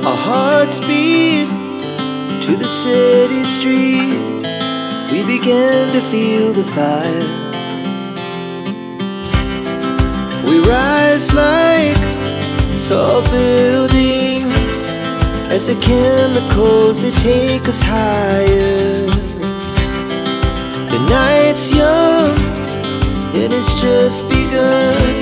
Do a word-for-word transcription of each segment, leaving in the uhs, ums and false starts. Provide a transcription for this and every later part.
Our hearts beat to the city streets. We began to feel the fire. We rise like tall buildings as the chemicals they take us higher. The night's young and it's just begun.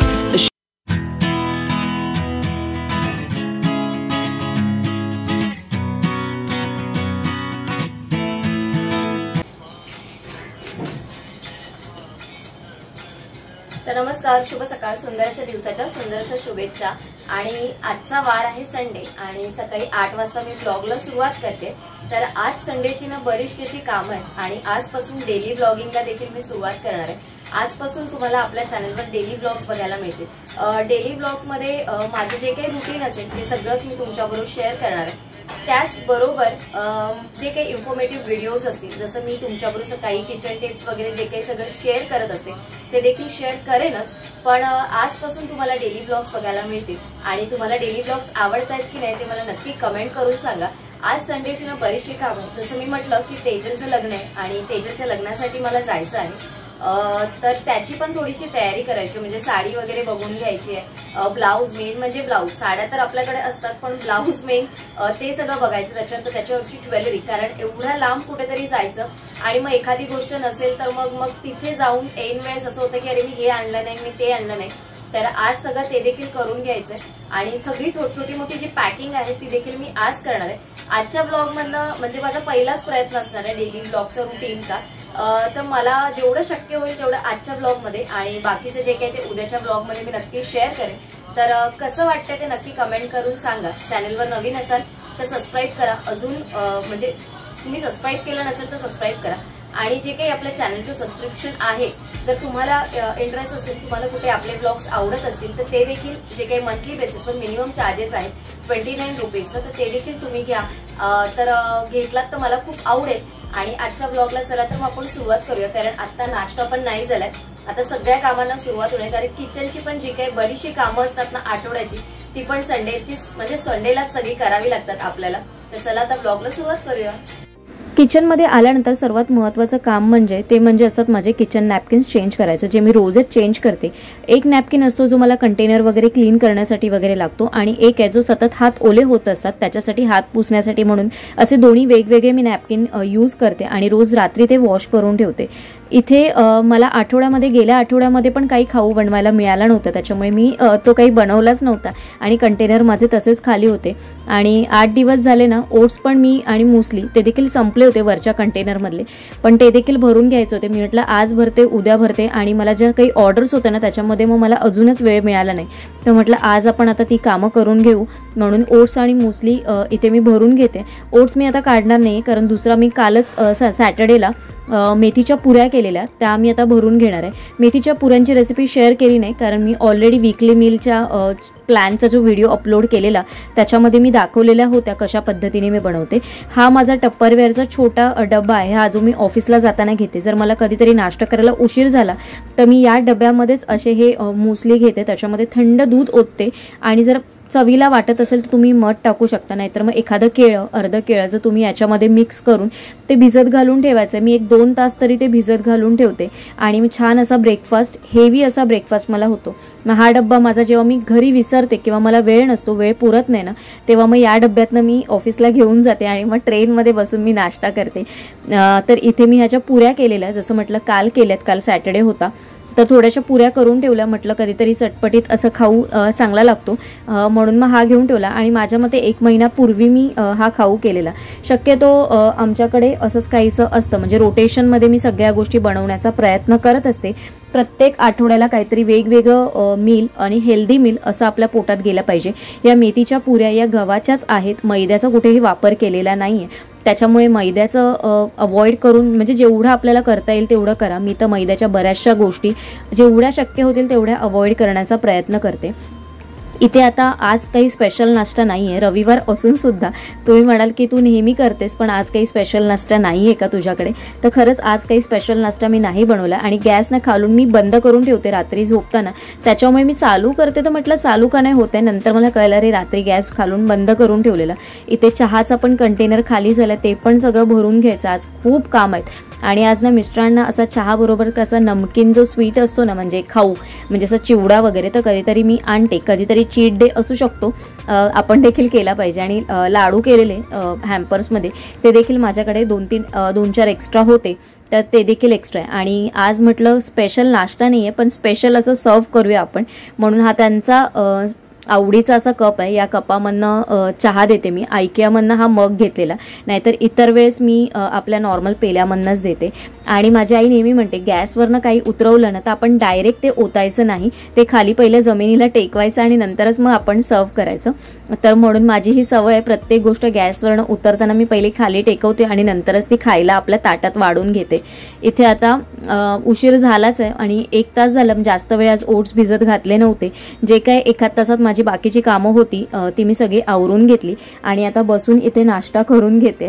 तर नमस्कार, शुभ सकाळ, सुंदरशा दिवसाच्या सुंदरशा शुभेच्छा। आणि आजचा वार आहे संडे आणि सकाळी आठ वाजता मी ब्लॉगला सुरुवात करते। तर आज संडेची ना बरीचशी अशी कामं आहेत आणि आजपासून डेली ब्लॉगिंगला देखील मी सुरुवात करणार आहे। आजपासून तुम्हाला आपल्या चॅनलवर डेली ब्लॉग्स बघायला मिळतील। डेली ब्लॉग्स मध्ये माझे जे काही रुटीन असेल ते सगळंच मी तुमच्याबरोबर शेअर करणार आहे। त्याचबरोबर जे काही इन्फॉर्मेटिव्ह व्हिडिओज असतील, जसं मी तुमच्याबरोबर काही किचन टिप्स वगैरे जे काही सगळं शेअर करत असते ते देखील शेअर करेनच। पण आजपासून तुम्हाला डेली ब्लॉग्स बघायला मिळतील आणि तुम्हाला डेली ब्लॉग्स आवडतात की नाही ते मला नक्की कमेंट करून सांगा। आज संडेची ना बरीचशी कामं, जसं मी म्हटलं की तेजलचं लग्न आहे आणि तेजलच्या लग्नासाठी मला जायचं आहे। तर त्याची पण थोडीशी तयारी करायची, म्हणजे साडी वगैरे बघून घ्यायची आहे। ब्लाऊज मेन म्हणजे ब्लाऊज, साड्या तर आपल्याकडे असतात पण ब्लाऊज मेन ते सगळं बघायचं। त्याच्यानंतर त्याच्यावरची ज्वेलरी, कारण एवढ्या लांब कुठेतरी जायचं आणि मग एखादी गोष्ट नसेल तर मग मग तिथे जाऊन ऐन वेळेस असं होतं की अरे मी हे आणलं नाही, मी ते आणलं नाही। तर आज सगळं ते देखील करून घ्यायचंय आणि सगळी छोटी मोठी जी पॅकिंग आहे ती देखील मी आज करणार आहे। आजच्या ब्लॉग मधनं म्हणजे माझा पहिलाच प्रयत्न असणार आहे डेली ब्लॉगचा रुटीनचा। तर मला जेवढं शक्य होईल तेवढं आजच्या ब्लॉग मध्ये आणि बाकीचे जे काही ते उद्याच्या ब्लॉग मध्ये मी नक्की शेअर करेन। तर कसं वाटतंय ते नक्की कमेंट करून सांगा। चॅनलवर नवीन असाल तर सबस्क्राईब करा, अजून म्हणजे तुम्ही सबस्क्राईब केलं नसेल तर सबस्क्राईब करा। आणि जे काही आपल्या चॅनलचं सबस्क्रिप्शन आहे, जर तुम्हाला इंटरेस्ट असेल, तुम्हाला कुठे आपले ब्लॉग्स आवडत असतील तर ते देखील जे काही मंथली बेसिसवर मिनिमम चार्जेस आहेत ट्वेंटी नाईन रुपीजचं, तर ते देखील तुम्ही घ्या। तर घेतलात तर मला खूप आवडेल। आणि आजच्या ब्लॉगला चला तर मग आपण सुरुवात करूया, कारण आता नाश्ता पण नाही झालाय, आता सगळ्या कामांना सुरुवात होणार। कारण किचनची पण जी काही बरीचशी कामं असतात ना आठवड्याची, ती पण संडेचीच म्हणजे संडेलाच सगळी करावी लागतात आपल्याला। तर चला आता ब्लॉगला सुरुवात करूया। किचन मध्ये आल्यानंतर सर्वात महत्त्वाचं काम म्हणजे ते म्हणजे असतात माझे किचन नॅपकिन्स चेंज करायचं, जे मी रोजच चेंज करते। एक नॅपकिन असतो जो मला कंटेनर वगैरे क्लीन करण्यासाठी वगैरे लागतो आणि एक आहे जो सतत हात ओले होत असतात त्याच्यासाठी हात पुसण्यासाठी, म्हणून असे दोन्ही वेगवेगळे मी नॅपकिन यूज करते आणि रोज रात्री ते वॉश करून ठेवते। इथे मला आठवड्यामध्ये गेल्या आठवड्यामध्ये पण काही खाऊ बनवायला मिळाला नव्हता, त्याच्यामुळे मी तो काही बनवलाच नव्हता आणि कंटेनर माझे तसेच खाली होते। आणि आठ दिवस झाले ना, ओट्स पण मी आणि मुसली ते देखील संपले होते वरच्या कंटेनर मधले, पण ते देखील भरून घ्यायचे होते। मी म्हटलं आज भरते उद्या भरते आणि मला ज्या काही ऑर्डर्स होत्या ना त्याच्यामध्ये मग मला अजूनच वेळ मिळाला नाही, तर म्हटलं आज आपण आता ती कामं करून घेऊ, म्हणून ओट्स आणि मुसली इथे मी भरून घेते। ओट्स मी आता काढणार नाही कारण दुसरा मी कालच सॅटर्डेला मेथीच्या पुऱ्या केलेल्या, त्या मी आता भरून घेणार आहे। मेथीच्या पुऱ्यांची रेसिपी शेअर केली नाही कारण मी ऑलरेडी वीकली मीलच्या प्लॅनचा जो व्हिडिओ अपलोड केलेला त्याच्यामध्ये मी दाखवलेल्या होत्या कशा पद्धतीने मी बनवते। हा माझा टप्परवेअरचा छोटा डब्बा आहे, हा जो मी ऑफिसला जाताना घेते। जर मला कधीतरी नाश्ता करायला उशीर झाला तर मी या डब्यामध्येच असे हे मुसली घेते, त्याच्यामध्ये थंड दूध ओतते आणि जर चवीला वाटत असेल तर तुम्ही मध टाकू शकता, नाहीतर मग एखादं केळं अर्ध केळं तुम्ही याच्यामध्ये मिक्स करून ते भिजत घालून ठेवायचं। मी एक दोन तास तरी ते भिजत घालून ठेवते आणि मी छान असा ब्रेकफास्ट, हेवी असा ब्रेकफास्ट मला होतो। मग हा डब्बा माझा जेव्हा मी घरी विसरते किंवा मला वेळ नसतो, वेळ पुरत नाही ना, तेव्हा मग या डब्यातनं मी ऑफिसला घेऊन जाते आणि मग ट्रेनमध्ये बसून मी नाश्ता करते। तर इथे मी ह्याच्या पुऱ्या केलेल्या, जसं म्हटलं काल केल्यात, काल सॅटर्डे होता तर थोड्याशा पुऱ्या करून ठेवल्या, म्हटलं कधीतरी चटपटीत असं खाऊ चांगला लागतो म्हणून मग हा घेऊन ठेवला। आणि माझ्या मते एक महिन्यापूर्वी मी हा खाऊ केलेला। शक्यतो आमच्याकडे असंच काहीसं असतं, म्हणजे रोटेशनमध्ये मी सगळ्या गोष्टी बनवण्याचा प्रयत्न करत असते। प्रत्येक आठवड्याला काहीतरी वेगवेगळं मील आणि हेल्दी मील असं आपल्या पोटात गेलं पाहिजे। या मेथीच्या पुऱ्या या गव्हाच्याच आहेत, मैद्याचा कुठेही वापर केलेला नाहीये, त्याच्यामुळे मैद्याचं अवॉइड करून म्हणजे जेवढं आपल्याला करता येईल तेवढं करा। मी तर मैद्याच्या बऱ्याचशा गोष्टी जेवढ्या शक्य होतील तेवढ्या अवॉइड करण्याचा प्रयत्न करते। इथे आता आज काही स्पेशल नाश्ता नाही आहे, रविवार असून सुद्धा तुम्ही म्हणाल की तू नेहमी करतेस पण आज काही स्पेशल नाश्ता नाही आहे का तुझ्याकडे, तर खरंच आज काही स्पेशल नाश्ता मी नाही बनवला. आणि गॅस ना खालून मी बंद करून ठेवते रात्री झोपताना, त्याच्यामुळे मी चालू करते तर म्हटलं चालू का नाही होते, नंतर मला कळलं रे रात्री गॅस खालून बंद करून ठेवलेला. इथे चहाचा पण कंटेनर खाली झाला, ते पण सगळं भरून घ्यायचं, आज खूप काम आहेत. आणि आज ना मिस्टरांना असा चहा बरोबर कसा नमकीन जो स्वीट असतो ना, म्हणजे खाऊ म्हणजे असा चिवडा वगैरे, तर कधीतरी मी आणते, कधीतरी चीट डे असू शकतो, आपण देखील केला पाहिजे. आणि लाडू केलेले हॅम्पर्समध्ये ते देखील माझ्याकडे दोन तीन दोन चार एक्स्ट्रा होते, तर ते देखील एक्स्ट्रा आहे. आणि आज म्हटलं स्पेशल नाश्ता नाही आहे पण स्पेशल असं सर्व करूया आपण, म्हणून हा त्यांचा आवडीचा असा कप आहे. या कपामधनं चहा देते मी, आयकियामधनं हा मग घेतलेला, नाहीतर इतर वेळेस मी आपल्या नॉर्मल पेल्यामधनंच देते. आणि माझी आई नेहमी म्हणते गॅसवरनं काही उतरवलं ना तर आपण डायरेक्ट ते ओतायचं नाही, ते खाली पहिले जमिनीला टेकवायचं आणि नंतरच मग आपण सर्व करायचं. तर म्हणून माझी ही सवय आहे, प्रत्येक गोष्ट गॅसवरनं उतरताना मी पहिले खाली टेकवते आणि नंतरच ती खायला आपल्या ताटात वाढून घेते. इथे आता उशीर झालाच आहे आणि एक तास झाला, जास्त वेळ आज ओट्स भिजत घातले नव्हते. जे काय एखाद तासात माझी बाकीची कामं होती ती मी सगळी आवरून घेतली आणि आता बसून इथे नाश्ता करून घेते.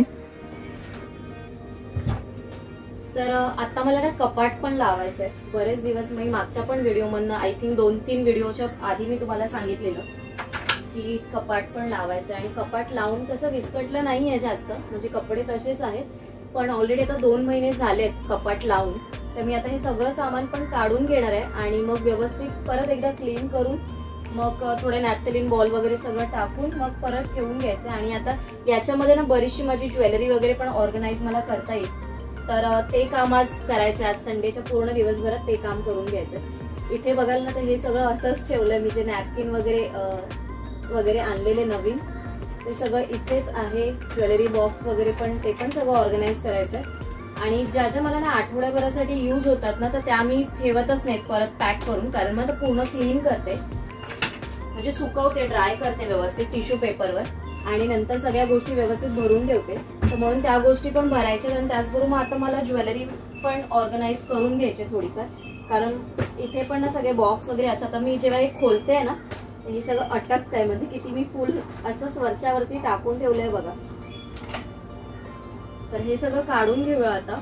तर आता मला ना कपाट पण लावायचं आहे. बरेच दिवस मी मागच्या पण व्हिडिओमधनं आय थिंक दोन तीन व्हिडिओच्या आधी मी तुम्हाला सांगितलेलं की कपाट पण लावायचं आहे. आणि कपाट लावून तसं विस्कटलं नाही आहे जास्त, म्हणजे कपडे तसेच आहेत, पण ऑलरेडी आता दोन महिने झालेत कपाट लावून. तर मी आता हे सगळं सामान पण काढून घेणार आहे आणि मग व्यवस्थित परत एकदा क्लीन करून मग थोडे नॅप्थलिन बॉल वगैरे सगळं टाकून मग परत ठेवून घ्यायचं. आणि आता याच्यामध्ये ना बरीचशी माझी ज्वेलरी वगैरे पण ऑर्गनाइज मला करता येईल, तर ते काम आज करायचं. आज संडेच्या पूर्ण दिवसभरात ते काम करून घ्यायचं. इथे बघाल ना तर हे सगळं असंच ठेवलंय मी, जे नॅपकिन वगैरे वगैरे आणलेले नवीन ते सगळं इथेच आहे. ज्वेलरी बॉक्स वगैरे पण ते पण सगळं ऑर्गनाइज करायचंय. आणि ज्या ज्या मला ना आठवड्याभरासाठी यूज होतात ना तर त्या मी ठेवतच नाहीत परत पॅक करून, कारण मग पूर्ण क्लीन करते, म्हणजे सुकवते, ड्राय करते व्यवस्थित टिश्यू पेपरवर आणि नंतर सगळ्या गोष्टी व्यवस्थित भरून ठेवते. तर म्हणून त्या गोष्टी पण भरायच्या. आणि त्याचबरोबर आता मला ज्वेलरी पण ऑर्गनाइज करून घ्यायचे थोडीफार, कारण इथे पण ना सगळे बॉक्स वगैरे असं. आता मी जेव्हा हे खोलते ना हे सगळं अटकतंय, म्हणजे किती मी फुल असंच वरच्यावरती टाकून ठेवलंय बघा. तर हे सगळं काढून घेऊया आता.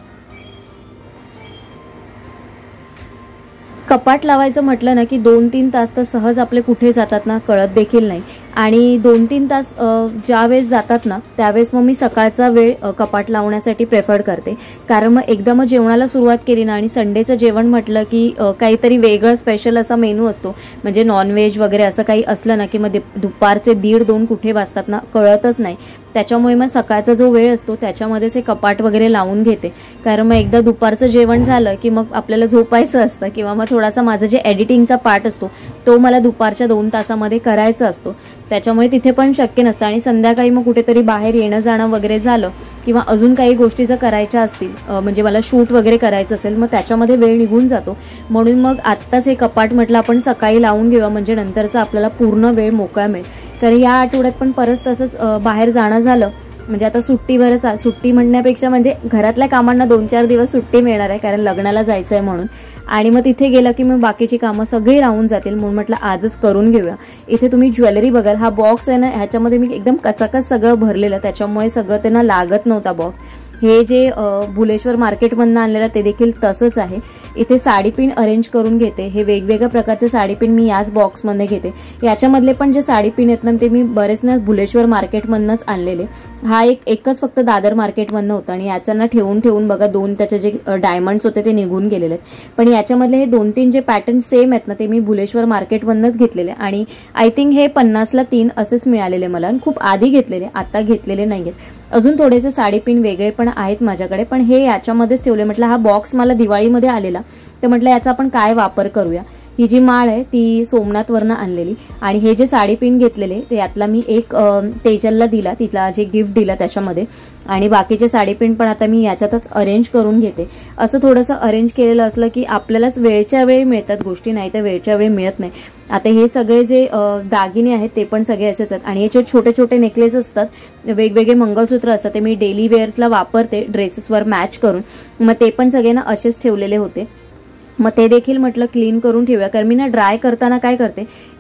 कपाट लावायचं म्हटलं ना की दोन तीन तास तर सहज आपले कुठे जातात ना कळत देखील नाही. आणि दोन तीन तास ज्या वेळेस जातात ना त्यावेळेस मग मी सकाळचा वेळ कपाट लावण्यासाठी प्रेफर करते, कारण मग एकदा मग जेवणाला सुरुवात केली ना आणि संडेचं जेवण म्हटलं की काहीतरी वेगळं स्पेशल असा मेनू असतो, म्हणजे नॉनव्हेज वगैरे असं काही असलं ना की मग दुपारचे दीड दोन कुठे वाजतात ना कळतच नाही. त्याच्यामुळे मग सकाळचा जो वेळ असतो त्याच्यामध्येच हे कपाट वगैरे लावून घेते, कारण मग एकदा दुपारचं जेवण झालं की मग आपल्याला झोपायचं असतं किंवा मग थोडासा माझा जे एडिटिंगचा पार्ट असतो तो मला दुपारच्या दोन तासामध्ये करायचा असतो, त्याच्यामुळे तिथे पण शक्य नसतं. आणि संध्याकाळी मग कुठेतरी बाहेर येणं जाणं वगैरे झालं किंवा अजून काही गोष्टी जर करायच्या असतील, म्हणजे मला शूट वगैरे करायचं असेल मग त्याच्यामध्ये वेळ निघून जातो. म्हणून मग आत्ताच हे कपाट म्हटलं आपण सकाळी लावून घेऊया, म्हणजे नंतरचा आपल्याला पूर्ण वेळ मोकळा मिळेल. तर या आठवड्यात पण परत तसंच बाहेर जाणं झालं, म्हणजे आता सुट्टीवरच, सुट्टी म्हणण्यापेक्षा म्हणजे घरातल्या कामांना दोन चार दिवस सुट्टी मिळणार आहे, कारण लग्नाला जायचं आहे म्हणून. आणि मग तिथे गेलं की मग बाकीची कामं सगळी राहून जातील, म्हणून म्हटलं आजच करून घेऊया. इथे तुम्ही ज्वेलरी बघाल, हा बॉक्स आहे ना ह्याच्यामध्ये मी एकदम कचाकच सगळं भरलेलं, त्याच्यामुळे सगळं त्यांना लागत नव्हता बॉक्स. हे जे भुलेश्वर मार्केटमधनं आणलेलं ते देखील तसंच आहे. इथे साडीपिन अरेंज करून घेते, हे वेगवेगळ्या प्रकारचे साडीपिन मी याच बॉक्समध्ये घेते. याच्यामधले पण जे साडीपिन आहेत ना ते मी बरेच ना भुलेश्वर मार्केटमधनंच आणलेले. हा एक एकच फक्त दादर मार्केटमधनं होता आणि याच्यांना ठेवून ठेवून बघा दोन त्याचे जे डायमंड्स होते ते निघून गेलेले आहेत. पण याच्यामधले हे दोन तीन जे पॅटर्न सेम आहेत ना ते मी भुलेश्वर मार्केटमधनंच घेतलेले आणि आय थिंक हे पन्नासला तीन असेच मिळालेले मला, खूप आधी घेतलेले, आता घेतलेले नाही आहेत. अजून थोडेसे साडीपिन वेगळे पण आहेत माझ्याकडे, पण हे याच्यामध्येच ठेवले. म्हटलं हा बॉक्स मला दिवाळीमध्ये आलेला, तर म्हटलं याचा आपण काय वापर करूया. ही जी माळ आहे ती सोमनाथवरनं आणलेली आणि हे जे साडीपिन घेतलेले ते यातला मी एक तेजलला दिला, तिला जे गिफ्ट दिला त्याच्यामध्ये, आणि बाकीचे साडीपिन पण आता मी याच्यातच अरेंज करून घेते. असं थोडंसं अरेंज केलेलं असलं की आपल्यालाच वेळच्या वेळी मिळतात गोष्टी, नाही तर वेळच्या वेळी मिळत नाही. आता हे सगळे जे दागिने आहेत ते पण सगळे असेच आहेत आणि हे जे छोटे छोटे नेकलेस असतात, वेगवेगळे मंगळसूत्र असतात, ते मी डेली वेअर्सला वापरते ड्रेसेसवर मॅच करून, मग ते पण सगळे ना असेच ठेवलेले होते. मग ते देखील म्हटलं क्लीन करून ठेवूया, कारण मी ना ड्राय करताना काय करते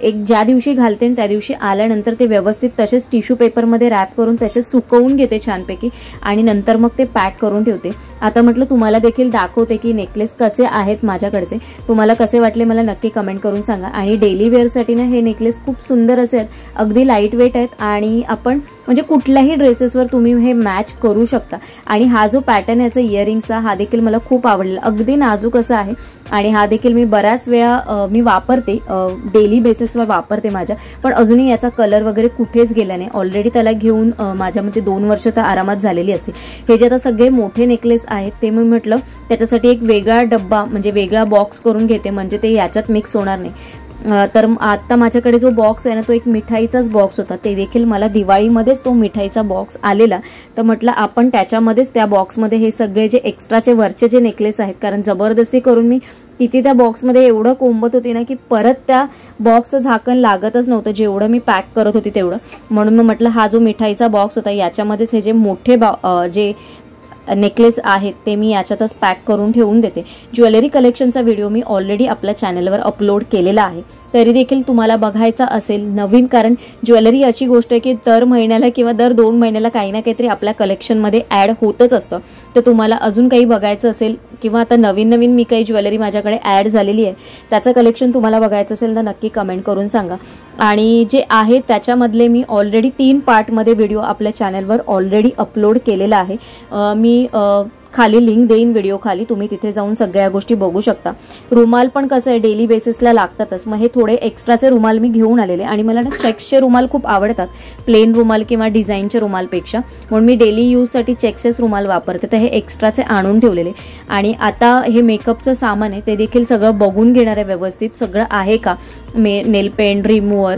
एक ज्या दिवशी घालते त्या दिवशी आल्यानंतर ते व्यवस्थित तसेच टिश्यू पेपरमध्ये रॅप करून तसेच सुकवून घेते छानपैकी आणि नंतर मग ते पॅक करून ठेवते। आता म्हटलं तुम्हाला देखील दाखवते की नेकलेस कसे आहेत माझ्याकडचे, तुम्हाला कसे वाटले मला नक्की कमेंट करून सांगा। आणि डेली वेअरसाठी ना हे नेकलेस खूप सुंदर असे आहेत, अगदी लाईट वेट आहेत आणि आपण म्हणजे कुठल्याही ड्रेसेसवर तुम्ही हे मॅच करू शकता। आणि हा जो पॅटर्न याचा इयरिंगचा हा देखील मला खूप आवडला, अगदी नाजूक असा आहे आणि हा देखील मी बऱ्याच वेळा मी वापरते, डेली बेसिसवर वापरते माझ्या, पण अजूनही याचा कलर वगैरे कुठेच गेला नाही। ऑलरेडी त्याला घेऊन माझ्यामध्ये दोन वर्ष तर आरामात झालेली असते। हे जे आता सगळे मोठे नेकलेस आहेत ते मी म्हटलं त्याच्यासाठी एक वेगळा डब्बा म्हणजे वेगळा बॉक्स करून घेते, म्हणजे ते याच्यात मिक्स होणार नाही। तर आता माझ्याकडे जो बॉक्स आहे ना तो एक मिठाईचाच बॉक्स होता, ते देखील मला दिवाळीमध्येच तो मिठाईचा बॉक्स आलेला, तर म्हटलं आपण त्याच्यामध्येच त्या बॉक्समध्ये हे सगळे जे एक्स्ट्राचे वरचे जे नेकलेस आहेत, कारण जबरदस्ती करून मी किती त्या बॉक्समध्ये एवढं कोंबत होती ना की परत त्या बॉक्सचं झाकण लागतच नव्हतं जेवढं मी पॅक करत होती तेवढं, म्हणून मी म्हटलं हा जो मिठाईचा बॉक्स होता याच्यामध्येच हे जे मोठे जे नेकलेस आहेत ते मी याच्यातच पॅक करून ठेवून देते। ज्वेलरी कलेक्शनचा व्हिडिओ मी ऑलरेडी आपल्या चॅनलवर अपलोड केलेला आहे, तरी देखील तुम्हाला बघायचा असेल नवीन, कारण ज्वेलरी अशी गोष्ट आहे की दर महिन्याला किंवा दर दोन महिन्याला काही ना काहीतरी आपल्या कलेक्शनमध्ये ॲड होतच असतं। तर तुम्हाला अजून काही बघायचं असेल किंवा आता नवीन नवीन मी काही ज्वेलरी माझ्याकडे ॲड झालेली आहे त्याचं कलेक्शन तुम्हाला बघायचं असेल तर नक्की कमेंट करून सांगा। आणि जे आहे त्याच्यामधले मी ऑलरेडी तीन पार्टमध्ये व्हिडिओ आपल्या चॅनलवर ऑलरेडी अपलोड केलेला आहे, मी खाली लिंक देईन व्हिडिओ खाली, तुम्ही तिथे जाऊन सगळ्या गोष्टी बघू शकता। रुमाल पण कसं आहे डेली बेसिसला लागतातच, मग हे थोडे एक्स्ट्राचे रुमाल मी घेऊन आलेले आणि मला ना चेक्सचे रुमाल खूप आवडतात प्लेन रुमाल किंवा डिझाईनचे रुमालपेक्षा, म्हणून मी डेली यूजसाठी चेक्सचेच रुमाल वापरते, तर हे एक्स्ट्राचे आणून ठेवलेले। आणि आता हे मेकअपचं सामान आहे ते देखील सगळं बघून घेणार आहे व्यवस्थित, सगळं आहे का, मे नेल पेंट रिमूव्हर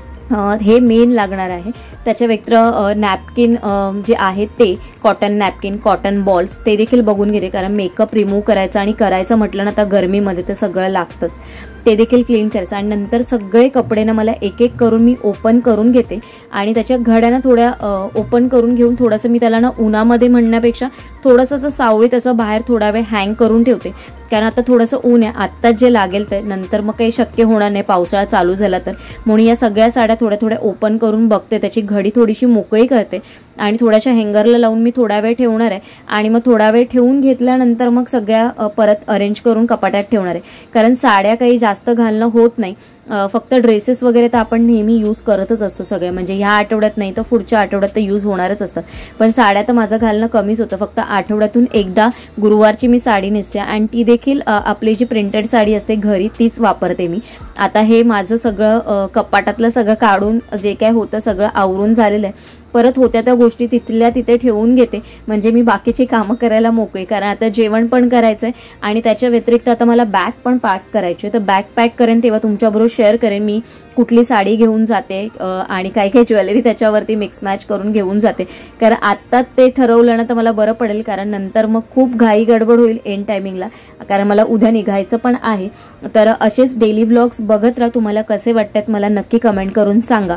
हे मेन लागणार आहे, त्याच्या व्यतिरिक्त नॅपकिन जे आहेत ते कॉटन नॅपकिन कॉटन बॉल्स ते देखील बघून घेते, कारण मेकअप रिमूव्ह करायचा आणि करायचं म्हटलं ना आता गरमीमध्ये ते सगळं लागतंच, ते देखील क्लीन करायचं। आणि नंतर सगळे कपडे ना मला एक एक करून मी ओपन करून घेते आणि त्याच्या घड्या ना थोड्या ओपन करून घेऊन थोडंसं मी त्याला ना उन्हामध्ये म्हणण्यापेक्षा थोडंसं असं सावळीत असं बाहेर थोडा वेळ हँग करून ठेवते, कारण आता थोडंसं ऊन आहे, आत्ताच जे लागेल ते नंतर मग काही शक्य होणार नाही पावसाळा चालू झाला तर, म्हणून या सगळ्या साड्या थोड्या थोड्या ओपन करून बघते, त्याची घडी थोडीशी मोकळी करते आणि थोड्याशा हँगरला लावून मी थोडा वेळ ठेवणार आहे आणि मग थोडा वेळ ठेवून घेतल्यानंतर मग सगळ्या परत अरेंज करून कपाटात ठेवणार आहे, कारण साड्या काही जास्त घालणं होत नाही, फक्त ड्रेसेस वगैरे तर आपण नेहमी यूज करतच असतो सगळे, म्हणजे ह्या आठवड्यात नाही तर पुढच्या आठवड्यात तर यूज होणारच असतात, पण साड्या तर माझं घालणं कमीच होतं, फक्त आठवड्यातून एकदा गुरुवारची मी साडी नेसते आणि ती देखील आपली जी प्रिंटेड साडी असते घरी तीच वापरते मी। आता हे माझं सगळं कपाटातलं सगळं काढून जे काय होतं सगळं आवरून झालेलं आहे, परत होत्या त्या गोष्टी तिथल्या तिथे ठेवून घेते म्हणजे मी बाकीची कामं करायला मोकळी, कारण आता जेवण पण करायचंय आणि त्याच्या व्यतिरिक्त आता मला बॅग पण पॅक करायची आहे, तर बॅग पॅक करेन तेव्हा तुमच्याबरोबर शेअर करेन मी कुठली साडी घेऊन जाते आणि काही काही ज्वेलरी त्याच्यावरती मिक्स मॅच करून घेऊन जाते, कारण आत्ताच ते ठरवलं ना तर मला बरं पडेल, कारण नंतर मग खूप घाई गडबड होईल एंड टायमिंगला, कारण मला उद्या निघायचं पण आहे। तर असेच डेली व्लॉग्स बघत राहा, तुम्हाला कसे वाटतात मला नक्की कमेंट करून सांगा।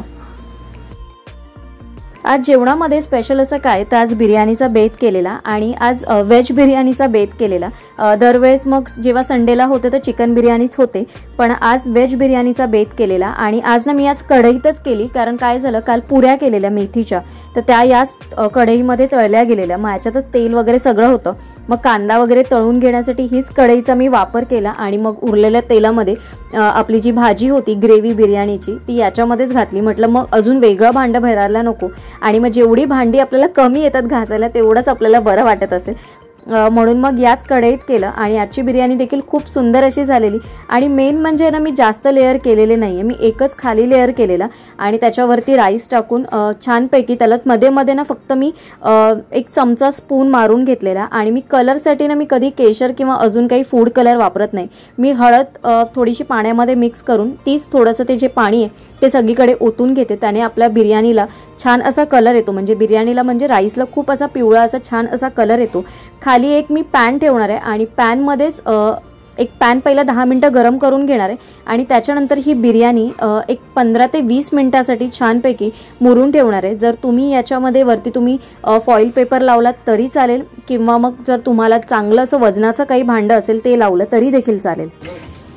आज जेवणामध्ये स्पेशल असं काय तर आज बिर्याणीचा बेत केलेला आणि आज व्हेज बिर्याणीचा बेत केलेला। दरवेळेस मग जेव्हा संडेला होते तर चिकन बिर्याणीच होते, पण आज व्हेज बिर्याणीचा बेत केलेला आणि आज ना मी आज कढईतच केली, कारण काय झालं काल पुऱ्या केलेल्या मेथीच्या तर त्या याच कढईमध्ये तळल्या गेलेल्या, मग याच्यातच तेल वगैरे सगळं होतं, मग कांदा वगैरे तळून घेण्यासाठी हीच कढईचा मी वापर केला आणि मग उरलेल्या तेलामध्ये आपली जी भाजी होती ग्रेव्ही बिर्याणीची ती याच्यामध्येच घातली, म्हटलं मग अजून वेगळं भांडं भरायला नको आणि मग जेवढी भांडी आपल्याला कमी येतात घासायला तेवढंच आपल्याला बरं वाटत असेल, म्हणून मग याच कढईत केलं आणि आजची बिर्याणी देखील खूप सुंदर अशी झालेली। आणि मेन म्हणजे ना मी जास्त लेअर केलेले नाहीये, मी एकच खाली लेअर केलेला आणि त्याच्यावरती राईस टाकून छानपैकी त्याला मध्ये मध्ये ना फक्त मी एक चमचा स्पून मारून घेतलेला आणि मी कलरसाठी ना मी कधी केशर किंवा अजून काही फूड कलर वापरत नाही, मी हळद थोडीशी पाण्यामध्ये मिक्स करून तीच थोडंसं ते जे पाणी आहे ते सगळीकडे ओतून घेते, त्याने आपल्या बिर्याणीला छान असा कलर येतो, म्हणजे बिर्याणीला म्हणजे राईसला खूप असा पिवळा असा छान असा कलर येतो। खाली एक मी पॅन ठेवणार आहे आणि पॅनमध्येच एक पॅन पहिला दहा मिनिटं गरम करून घेणार आहे आणि त्याच्यानंतर ही बिर्याणी एक पंधरा ते वीस मिनिटासाठी छानपैकी मुरून ठेवणार आहे। जर तुम्ही याच्यामध्ये वरती तुम्ही फॉईल पेपर लावलात तरी चालेल किंवा मग जर तुम्हाला चांगलं असं वजनाचं काही भांडं असेल ते लावलं तरी देखील चालेल।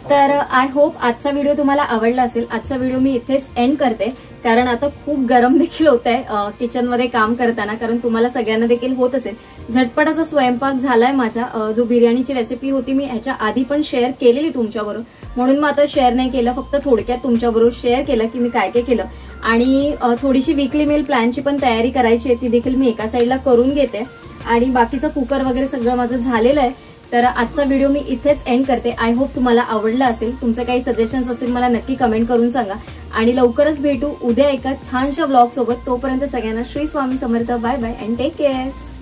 तर आय होप आजचा व्हिडिओ तुम्हाला आवडला असेल. आजचा व्हिडिओ मी इथेच एंड करते, कारण आता खूप गरम देखील होत आहे किचनमध्ये काम करताना, कारण तुम्हाला सगळ्यांना देखील होत असेल. झटपटाचा स्वयंपाक झालाय माझा. जो बिर्याणीची रेसिपी होती मी ह्याच्या आधी पण शेअर केलेली तुमच्याबरोबर, म्हणून मग आता शेअर नाही केलं, फक्त थोडक्यात तुमच्याबरोबर शेअर केलं की मी काय काय केलं. आणि थोडीशी वीकली मील प्लॅनची पण तयारी करायची आहे, ती देखील मी एका साईडला करून घेते. आणि बाकीचं कुकर वगैरे सगळं माझं झालेलं आहे. तर आजचा व्हिडिओ मी इथेच एंड करते. आय होप तुम्हाला आवडला असेल. तुमचे काही सजेशन्स असेल मला नक्की कमेंट करून सांगा. आणि लवकरच भेटू उद्या एका छानशा ब्लॉग सोबत. तोपर्यंत सगळ्यांना Shri Swami Samarth. Bye bye and take care.